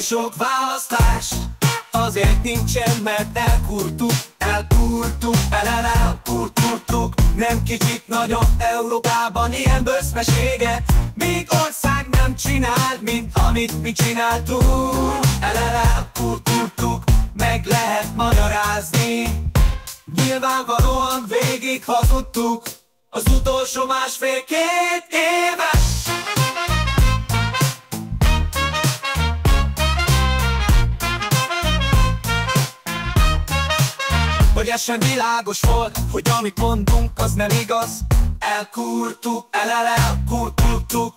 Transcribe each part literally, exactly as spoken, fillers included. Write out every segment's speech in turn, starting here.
sok választás, azért nincsen, mert elkurtuk, elkurtuk, el elkurtuk. Nem kicsit nagyobb Európában ilyen bőszmeséget még ország nem csinál, mint amit mi csináltunk. El elkurtuk, meg lehet magyarázni, nyilvánvalóan végig hazudtuk az utolsó másfél-két évet. Hogy ez sem világos volt, hogy amit mondunk, az nem igaz. Elkurtuk, el el elkurtuk.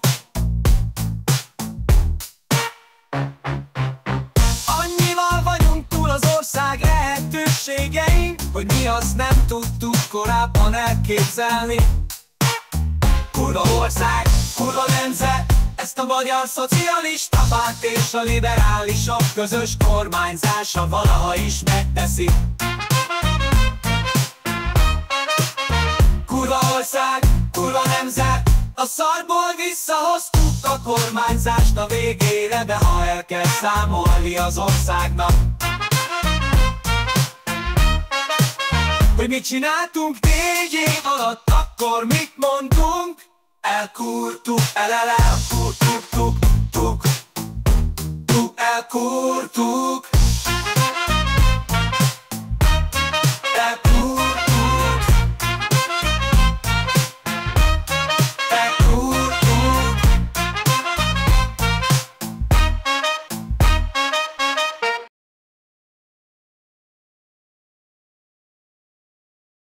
Annyival vagyunk túl az ország lehetőségein, hogy mi azt nem tudtuk korábban elképzelni. Kurva ország, kurva nemzet, ezt a magyar szocialista párt és a liberálisok közös kormányzása valaha is megteszi. Kurva ország, kurva nemzet, a szarból visszahoztuk a kormányzást a végére, de ha el kell számolni az országnak, hogy mit csináltunk négy év alatt, akkor mit mondtunk? Elkurtuk, el el elkurtuk, tuk, tuk, tuk, elkurtuk.